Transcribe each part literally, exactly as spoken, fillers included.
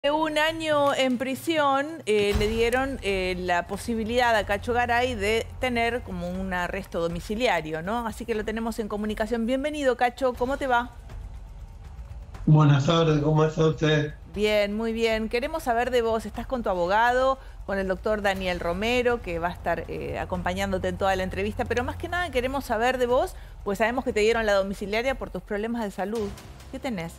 Un año en prisión eh, le dieron eh, la posibilidad a Cacho Garay de tener como un arresto domiciliario, ¿no? Así que lo tenemos en comunicación. Bienvenido, Cacho, ¿cómo te va? Buenas tardes, ¿cómo está usted? Bien, muy bien. Queremos saber de vos. Estás con tu abogado, con el doctor Daniel Romero, que va a estar eh, acompañándote en toda la entrevista, pero más que nada queremos saber de vos, pues sabemos que te dieron la domiciliaria por tus problemas de salud. ¿Qué tenés?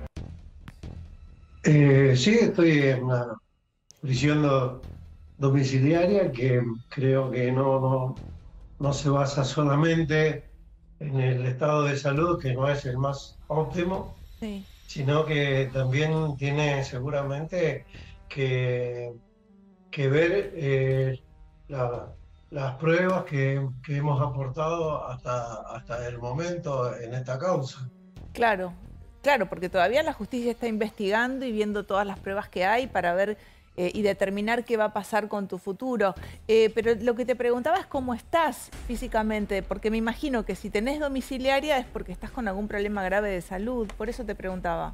Eh, sí, estoy en una prisión do- domiciliaria que creo que no, no, no se basa solamente en el estado de salud, que no es el más óptimo, Sí. sino que también tiene seguramente que, que ver eh, la- las pruebas que, que hemos aportado hasta, hasta el momento en esta causa. Claro, claro, porque todavía la justicia está investigando y viendo todas las pruebas que hay para ver eh, y determinar qué va a pasar con tu futuro. Eh, pero lo que te preguntaba es cómo estás físicamente, porque me imagino que si tenés domiciliaria es porque estás con algún problema grave de salud, por eso te preguntaba.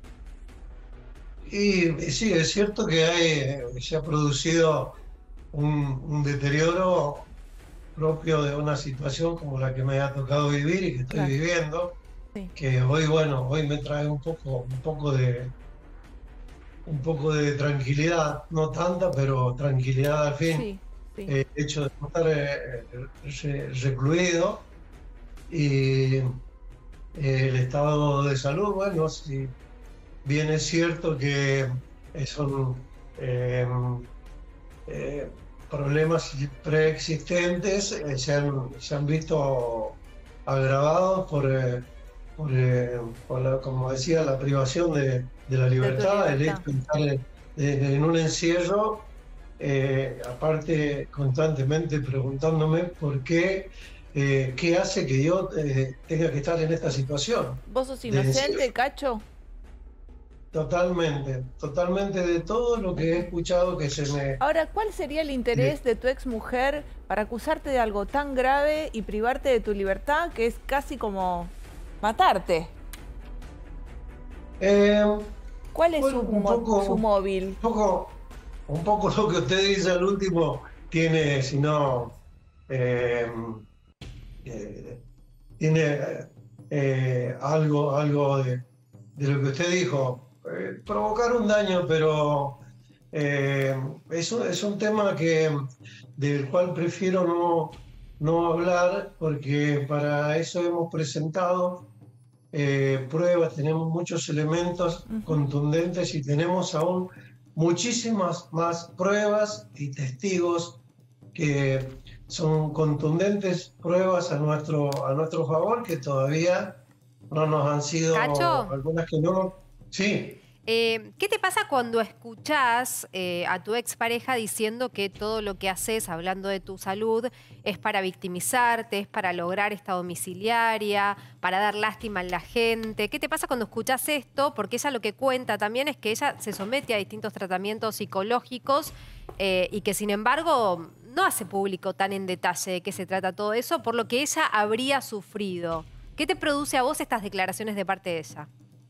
Y sí, es cierto que hay, eh, se ha producido un, un deterioro propio de una situación como la que me ha tocado vivir y que estoy Claro, viviendo, sí, que hoy, bueno, hoy me trae un poco, un poco de, un poco de tranquilidad, no tanta, pero tranquilidad al fin. sí, sí. Eh, El hecho de no estar eh, re- recluido y eh, el estado de salud, bueno, si bien es cierto que eh, son eh, eh, problemas preexistentes, eh, se han, se han visto agravados por, eh, por, eh, por la, como decía, la privación de, de la De tu libertad, el hecho libertad. de estar en, de- en un encierro, eh, aparte constantemente preguntándome por qué, eh, qué hace que yo eh, tenga que estar en esta situación ¿Vos sos de encierro. inocente, Cacho? Totalmente, totalmente de todo lo que he escuchado que se me... Ahora, ¿cuál sería el eh, interés de tu exmujer para acusarte de algo tan grave y privarte de tu libertad que es casi como matarte? eh, ¿Cuál es bueno, su, un mo- poco, su un móvil? poco, un poco lo que usted dice al último tiene, si no, eh, eh, tiene eh, algo, algo de, de lo que usted dijo. Eh, provocar un daño, pero eh, es un, es un tema que, del cual prefiero no, no hablar porque para eso hemos presentado eh, pruebas, tenemos muchos elementos Ujú. contundentes y tenemos aún muchísimas más pruebas y testigos que son contundentes pruebas a nuestro, a nuestro favor que todavía no nos han sido, Cacho, algunas que no. Sí, eh, ¿qué te pasa cuando escuchás eh, a tu expareja diciendo que todo lo que haces, hablando de tu salud, es para victimizarte, es para lograr esta domiciliaria, para dar lástima a la gente? ¿Qué te pasa cuando escuchás esto? Porque ella lo que cuenta también es que ella se somete a distintos tratamientos psicológicos eh, y que sin embargo no hace público tan en detalle de qué se trata todo eso, por lo que ella habría sufrido. ¿Qué te produce a vos estas declaraciones de parte de ella?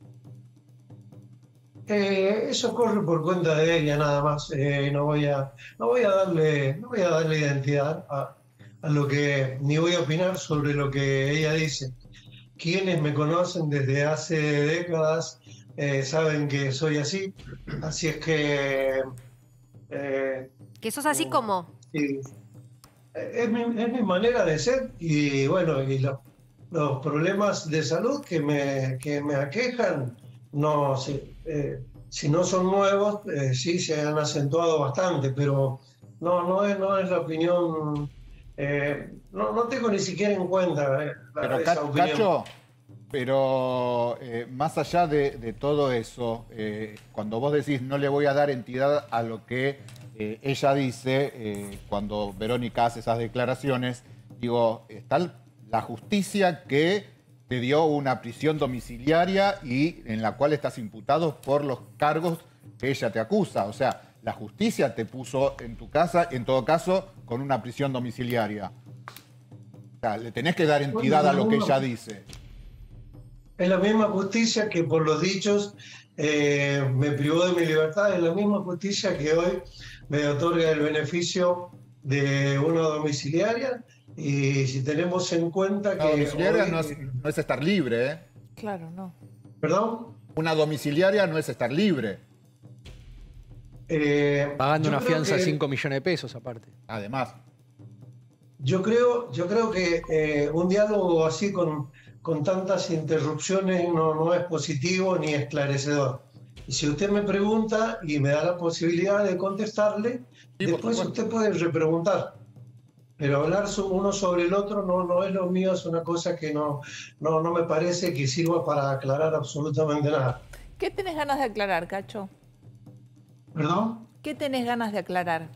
eh, eso corre por cuenta de ella nada más. Eh, no voy a, no voy a darle, no voy a darle identidad a, a lo que, ni voy a opinar sobre lo que ella dice. Quienes me conocen desde hace décadas eh, saben que soy así, así es que eh, Que sos así como... sí, es mi, es mi manera de ser y bueno, y lo- los problemas de salud que me, que me aquejan, no, si, eh, si no son nuevos, eh, sí se han acentuado bastante, pero no, no es, no es la opinión, eh, no, no tengo ni siquiera en cuenta eh, la- Pero esa Ca- opinión. Cacho, pero eh, más allá de, de todo eso, eh, cuando vos decís no le voy a dar entidad a lo que eh, ella dice, eh, cuando Verónica hace esas declaraciones, digo, está la justicia que te dio una prisión domiciliaria y en la cual estás imputado por los cargos que ella te acusa. O sea, la justicia te puso en tu casa, en todo caso, con una prisión domiciliaria. O sea, le tenés que dar Bueno, entidad a lo que uno- ella dice. Es la misma justicia que por los dichos eh, me privó de mi libertad. Es la misma justicia que hoy me otorga el beneficio de una domiciliaria. Y si tenemos en cuenta que... Una domiciliaria hoy, no, es, no es estar libre, ¿eh? Claro, no. ¿Perdón? Una domiciliaria no es estar libre. Eh, Pagando una fianza de que... cinco millones de pesos aparte. Además. Yo creo, yo creo que eh, un diálogo así con, con tantas interrupciones no, no es positivo ni esclarecedor. Y si usted me pregunta y me da la posibilidad de contestarle, Sí, después usted puede repreguntar. Pero hablar uno sobre el otro no, no es lo mío, es una cosa que no, no, no me parece que sirva para aclarar absolutamente nada. ¿Qué tenés ganas de aclarar, Cacho? ¿Perdón? ¿Qué tenés ganas de aclarar?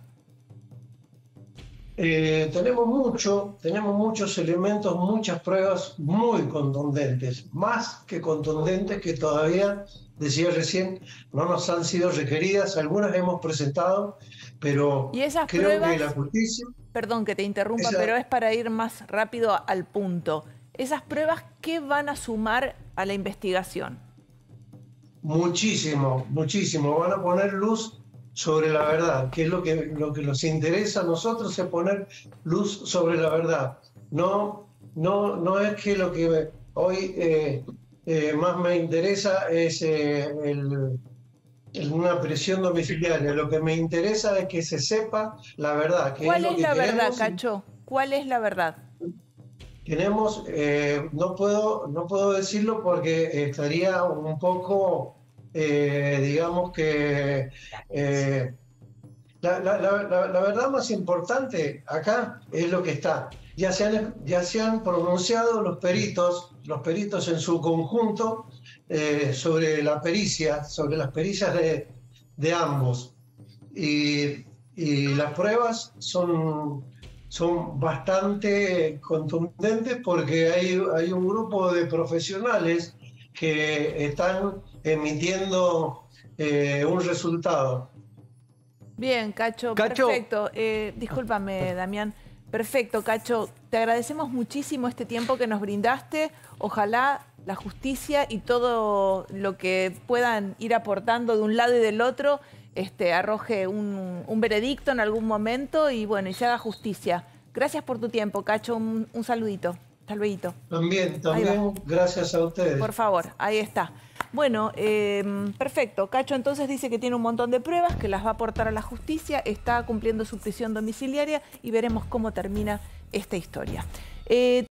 Eh, tenemos mucho, tenemos muchos elementos, muchas pruebas muy contundentes, más que contundentes que todavía, decía recién, no nos han sido requeridas. Algunas hemos presentado, pero ¿Y esas creo pruebas? que la justicia... Perdón que te interrumpa, esa, pero es para ir más rápido al punto. ¿Esas pruebas qué van a sumar a la investigación? Muchísimo, muchísimo. Van a poner luz sobre la verdad, que es lo que, lo que nos interesa a nosotros, es poner luz sobre la verdad. No, no, no es que lo que hoy eh, eh, más me interesa es eh, el, el, una prisión domiciliaria. Lo que me interesa es que se sepa la verdad. Que ¿Cuál es, es, lo la que verdad, queremos. Cacho? ¿Cuál es la verdad? Tenemos, eh, no puedo, no puedo decirlo porque estaría un poco... Eh, digamos que eh, la, la, la, la verdad más importante acá es lo que está. Ya se han, ya se han pronunciado los peritos, los peritos en su conjunto, eh, sobre la pericia, sobre las pericias de, de ambos. Y, y las pruebas son, son bastante contundentes porque hay, hay un grupo de profesionales que están emitiendo eh, un resultado. Bien, Cacho, Cacho. perfecto. Eh, discúlpame, Damián. Perfecto, Cacho. Te agradecemos muchísimo este tiempo que nos brindaste. Ojalá la justicia y todo lo que puedan ir aportando de un lado y del otro este, arroje un, un veredicto en algún momento y bueno, y se haga justicia. Gracias por tu tiempo, Cacho. Un, un saludito. Hasta luego. También, también gracias a ustedes. Por favor, ahí está. Bueno, eh, perfecto. Cacho entonces dice que tiene un montón de pruebas, que las va a aportar a la justicia, está cumpliendo su prisión domiciliaria y veremos cómo termina esta historia. Eh,